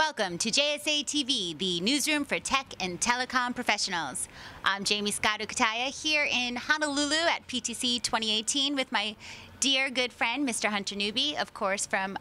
Welcome to JSA TV, the newsroom for tech and telecom professionals. I'm Jamie Scott Ukataya here in Honolulu at PTC 2018 with my dear good friend, Mr. Hunter Newby, of course, from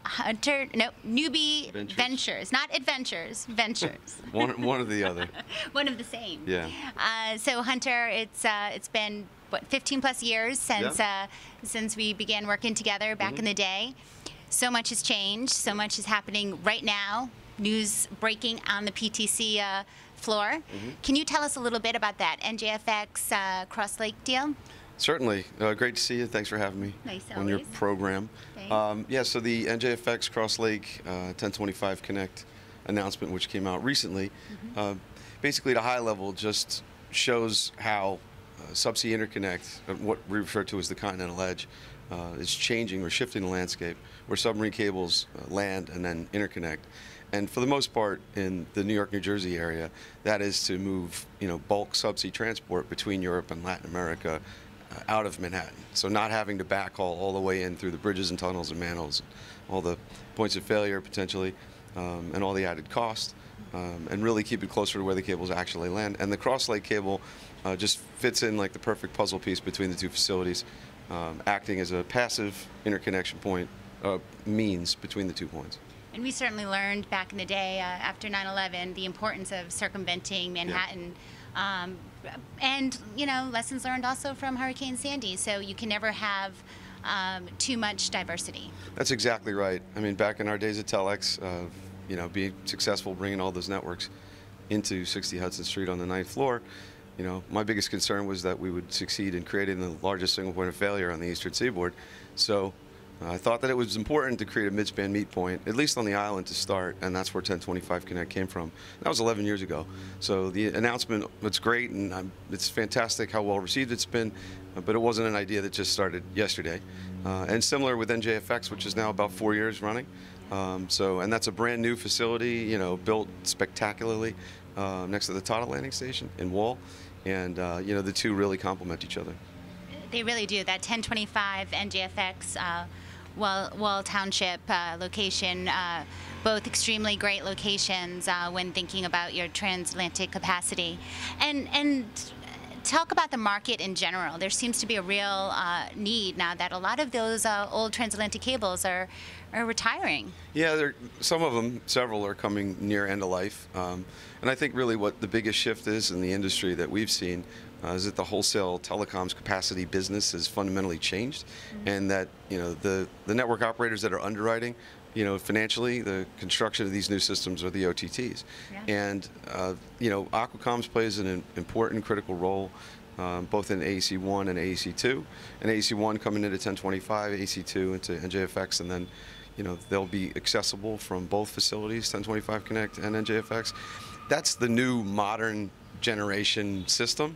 Newby Ventures, not Adventures, Ventures. one of the other. One of the same. Yeah. So Hunter, it's been what 15 plus years since we began working together back in the day. So much has changed. So much is happening right now. News breaking on the PTC floor. Can you tell us a little bit about that NJFX Crosslake deal? Certainly. Great to see you. Thanks for having me on your program. Yeah, so the NJFX Crosslake 1025 Connect announcement, which came out recently, basically at a high level just shows how Subsea interconnect, what we refer to as the continental edge, is changing or shifting the landscape, where submarine cables land and then interconnect. And for the most part, in the New York, New Jersey area, that is to move, bulk subsea transport between Europe and Latin America out of Manhattan. So not having to backhaul all the way in through the bridges and tunnels and manholes, all the points of failure potentially, and all the added cost, and really keep it closer to where the cables actually land. And the Crosslake cable just fits in like the perfect puzzle piece between the two facilities, acting as a passive interconnection point, means between the 2 points. And we certainly learned back in the day, after 9/11, the importance of circumventing Manhattan. And, lessons learned also from Hurricane Sandy. So you can never have too much diversity. That's exactly right. I mean, back in our days at Telex, being successful bringing all those networks into 60 Hudson Street on the 9th floor, my biggest concern was that we would succeed in creating the largest single point of failure on the eastern seaboard. So I thought that it was important to create a mid-span meet point, at least on the island to start, and that's where 1025 Connect came from. That was 11 years ago. So the announcement, it's great, and it's fantastic how well received it's been, but it wasn't an idea that just started yesterday. And similar with NJFX, which is now about 4 years running. And that's a brand new facility, built spectacularly next to the Tata landing station in Wall, and the two really complement each other. They really do. That 1025 NJFX Wall Township location, both extremely great locations when thinking about your transatlantic capacity. And talk about the market in general. There seems to be a real need now that a lot of those old transatlantic cables are retiring. Yeah, some of them, several, are coming near end of life. And I think really what the biggest shift is in the industry that we've seen is that the wholesale telecoms capacity business has fundamentally changed, and that the network operators that are underwriting, financially, the construction of these new systems are the OTTs. And AquaComms plays an important, critical role both in AEC1 and AEC2. And AEC1 coming into 1025, AEC2 into NJFX, and then they'll be accessible from both facilities, 1025 Connect and NJFX. That's the new modern generation system.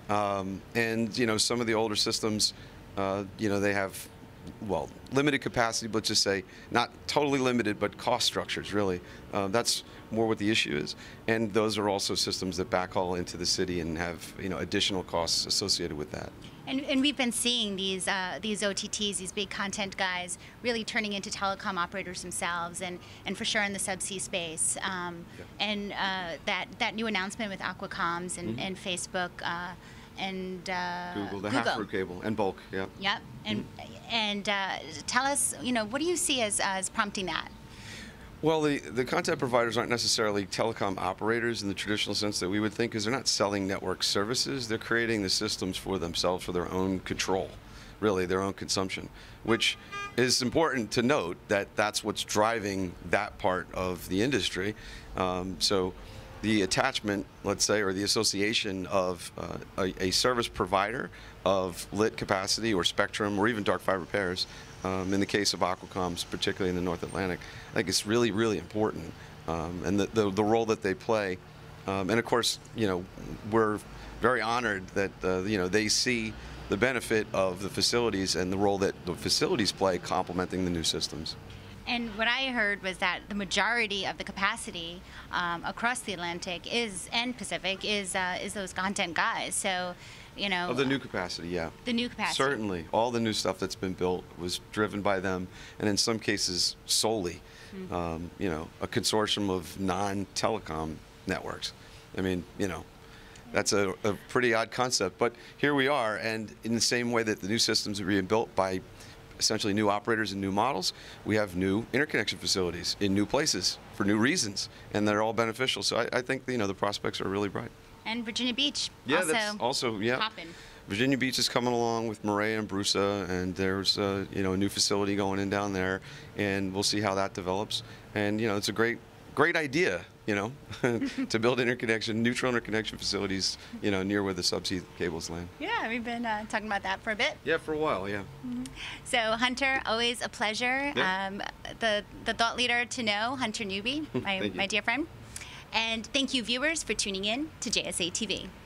And some of the older systems, they have, well, limited capacity, but just say not totally limited, but cost structures really. That's more what the issue is. And those are also systems that backhaul into the city and have additional costs associated with that. And we've been seeing these OTTs, these big content guys, really turning into telecom operators themselves, and for sure in the subsea space. And that new announcement with AquaComms and Facebook and Google, the half-through cable and bulk, yeah. Yep. And tell us, what do you see as prompting that? Well, the content providers aren't necessarily telecom operators in the traditional sense that we would think, because they're not selling network services. They're creating the systems for themselves, for their own control, really, their own consumption, which is important to note that that's what's driving that part of the industry. So the attachment, let's say, or the association of a service provider of lit capacity or spectrum or even dark fiber pairs, in the case of AquaComms, particularly in the North Atlantic, I think it's really, really important, and the role that they play. And of course, we're very honored that they see the benefit of the facilities and the role that the facilities play complementing the new systems. And what I heard was that the majority of the capacity across the Atlantic and Pacific is those content guys. So you know. Of the new capacity, yeah. The new capacity. Certainly. All the new stuff that's been built was driven by them, and in some cases solely, you know, a consortium of non-telecom networks. I mean, you know, that's a pretty odd concept, but here we are, and in the same way that the new systems are being built by essentially new operators and new models, we have new interconnection facilities in new places for new reasons, and they're all beneficial. So I think, you know, the prospects are really bright. And Virginia Beach. Yeah, that's also, yeah. Poppin'. Virginia Beach is coming along with Murray and Brusa, and there's you know, a new facility going in down there, and we'll see how that develops. And you know, it's a great idea, you know, to build neutral interconnection facilities, you know, near where the subsea cables land. Yeah, we've been talking about that for a bit. Yeah, for a while, yeah. So Hunter, always a pleasure. Yeah. The thought leader to know, Hunter Newby, my dear friend. And thank you, viewers, for tuning in to JSA TV.